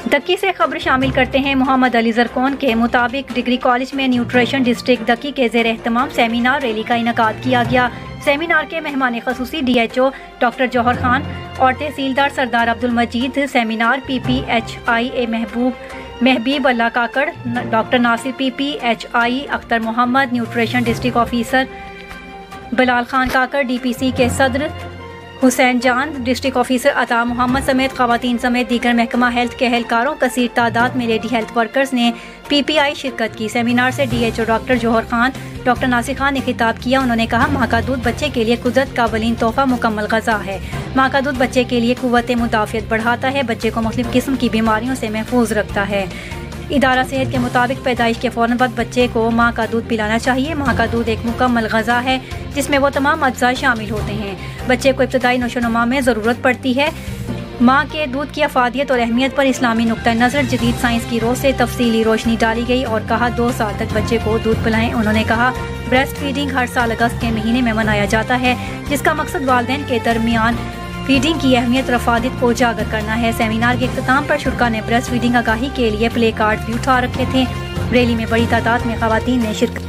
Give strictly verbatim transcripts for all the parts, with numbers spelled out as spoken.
दक्की से खबर शामिल करते हैं। मोहम्मद अली जरकोन के मुताबिक डिग्री कॉलेज में न्यूट्रिशन डिस्ट्रिक्ट दक्की के ज़ेर एहतमाम सेमिनार रैली का इनेकाद किया गया। सेमिनार के मेहमान खसूसी D H O doctor Jauhar Khan और तहसीलदार Sardar Abdul Majeed. Seminar P P H I ए Mehboob Mahbib Allah Kakar, doctor Nasir P P H I, Akhtar Mohammad nutrition district officer, Bilal Khan Kakar D P C के सदर, हुसैन जान डिस्ट्रिक्ट ऑफिसर, अता मोहम्मद समेत खवातीन समेत दीगर महकमा हेल्थ के एहलकारों कसीर तादाद में लेडी हेल्थ वर्कर्स ने पी पी आई शिरकत की। सेमिनार से D H O doctor Jauhar Khan doctor Nasir Khan ने खिताब किया। उन्होंने कहा, माँ का दूध बच्चे के लिए कुदरत का वलीन तोहफा मुकम्मल ग़िज़ा है। माँ का दूध बच्चे के लिए कुव्वत मुदाफ़ियत बढ़ाता है, बच्चे को मुख्तलिफ किस्म की बीमारियों से महफूज रखता है। इदारा सेहत के मुताबिक पैदाइश के फ़ौरन बाद बच्चे को माँ का दूध पिलाना चाहिए। माँ का दूध एक मुकम्मल ग़िज़ा है जिसमें वो तमाम अज्जा शामिल होते हैं। बच्चे को इब्तदाई नोशोनुमा में ज़रूरत पड़ती है। माँ के दूध की अफादियत और अहमियत पर इस्लामी नुक्ता नज़र जदीद साइंस की रोज़ से तफसीली रोशनी डाली गई और कहा दो साल तक बच्चे को दूध पिलाएं। उन्होंने कहा, ब्रेस्ट फीडिंग हर साल अगस्त के महीने में मनाया जाता है जिसका मकसद वालिदैन के दरमियान फीडिंग की अहमियत और अफादियत को उजागर करना है। सेमिनार के इख्तिताम पर शुरा ने ब्रेस्ट फीडिंग आगाही के लिए प्ले कार्ड भी उठा रखे थे। रैली में बड़ी तादाद में खवातीन ने शिरकत।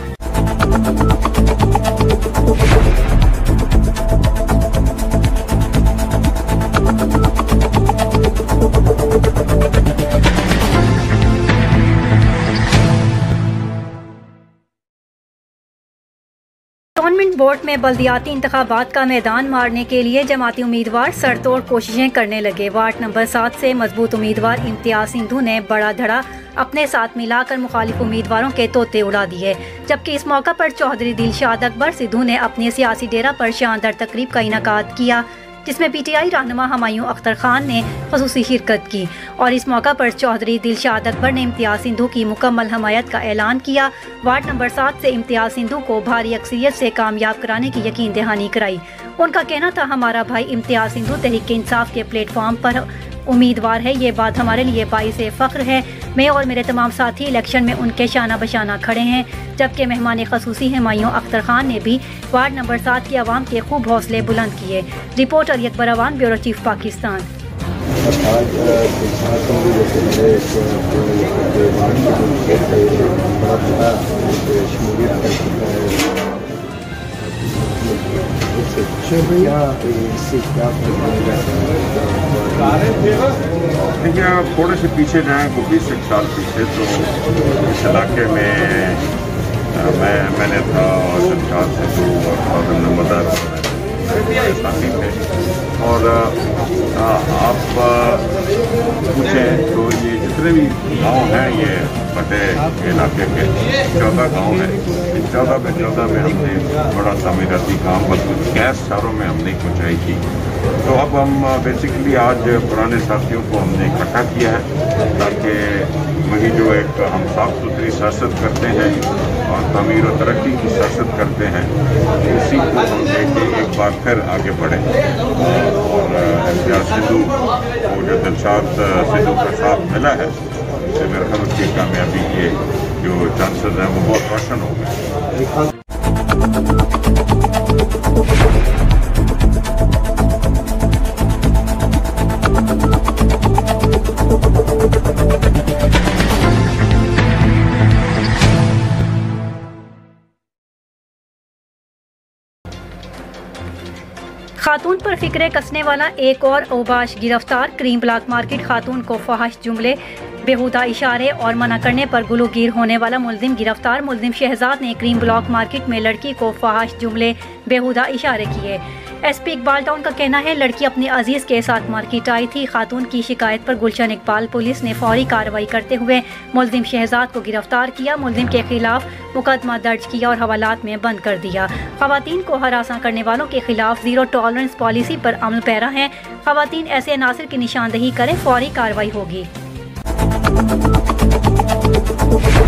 गवर्नमेंट बोर्ड में बल्दियाती इंतखाबात का मैदान मारने के लिए जमाती उम्मीदवार सरतोड़ कोशिशें करने लगे। वार्ड नंबर सात से मजबूत उम्मीदवार इम्तियाज सिंधु ने बड़ा धड़ा अपने साथ मिलाकर मुखालिफ उम्मीदवारों के तोते उड़ा दिए, जबकि इस मौका पर चौधरी दिलशाद अकबर सिद्धू ने अपने सियासी डेरा पर शानदार तकरीब का इनेकाद किया जिसमें पी टी आई रहनुमा हुमायूं अख्तर खान ने खसूसी शिरकत की और इस मौका पर चौधरी दिलशाद अकबर ने इम्तियाज सिंधु की मुकम्मल हमायत का ऐलान किया। वार्ड नंबर सात से इम्तियाज सिंधु को भारी अक्सरियत से कामयाब कराने की यकीन दहानी कराई। उनका कहना था, हमारा भाई इम्तियाज सिंधु तहरीक इंसाफ के प्लेटफॉर्म पर उम्मीदवार है, ये बात हमारे लिए बाइस फ़ख्र है। मैं और मेरे तमाम साथी इलेक्शन में उनके शाना बशाना खड़े हैं। जबकि मेहमान खसूसी हुमायूं अख्तर खान ने भी वार्ड नंबर सात की आवाम के खूब हौसले बुलंद किए। रिपोर्टर यकबर अवान, ब्यूरो चीफ, पाकिस्तान। देखिए, आप थोड़े से पीछे जाएँ को बीस एक साल पीछे, तो इस इलाके में आ, मैं मैंने था और सरकार सिद्धू और फादर नमदार साथी थे। और आ, आप पूछें तो ये जितने भी गांव हैं, ये फतेह इलाके के चौदह गांव हैं। इन चौदह में चौदह में हमने बड़ा तामीराती काम बल्कि गैस शहरों में हमने पहुँचाई थी। तो अब हम बेसिकली आज पुराने साथियों को हमने इकट्ठा किया है ताकि वही जो एक हम साफ सुथरी सियासत करते हैं और तमीर और तरक्की की सियासत करते हैं, उसी को हम लेके एक बार फिर आगे बढ़ें। और इम्तियाज सिंधु को जो दिलशाद सिद्धू का साथ मिला है, उससे मेरे ख्याल उसकी कामयाबी के जो चांसेस हैं वो बहुत रोशन हो गए। खातून पर फिक्रे कसने वाला एक और औबाश गिरफ्तार। क्रीम ब्लॉक मार्केट खातून को फहाश जुमले, बेहुदा इशारे और मना करने पर गुलूगीर होने वाला मुलजिम गिरफ्तार। मुलजिम शहजाद ने क्रीम ब्लॉक मार्केट में लड़की को फहाश जुमले, बेहुदा इशारे किए। एस पी इकबाल टाउन का कहना है, लड़की अपने अजीज के साथ मार्केट आई थी। खातून की शिकायत पर गुलशन इकबाल पुलिस ने फौरी कार्रवाई करते हुए मुलजिम शहजाद को गिरफ्तार किया। मुलजिम के खिलाफ मुकदमा दर्ज किया और हवालात में बंद कर दिया। खवातीन को हरासा करने वालों के खिलाफ जीरो टॉलरेंस पॉलिसी पर अमल पैरा है। खवातीन ऐसे अनासर की निशानदही करें, फौरी कार्रवाई होगी।